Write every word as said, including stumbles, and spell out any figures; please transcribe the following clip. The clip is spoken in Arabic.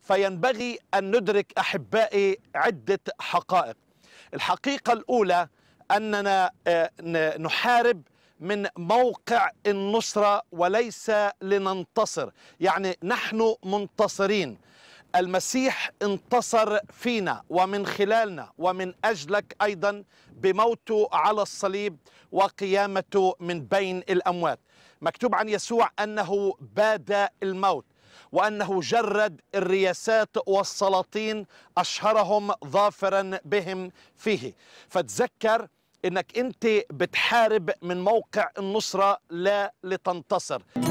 فينبغي أن ندرك أحبائي عدة حقائق. الحقيقة الأولى أننا نحارب من موقع النصرة وليس لننتصر، يعني نحن منتصرين. المسيح انتصر فينا ومن خلالنا ومن أجلك أيضا بموته على الصليب وقيامته من بين الأموات. مكتوب عن يسوع أنه باد الموت وأنه جرد الرياسات والسلاطين أشهرهم ظافرا بهم فيه. فتذكر أنك أنت بتحارب من موقع النصرة لا لتنتصر.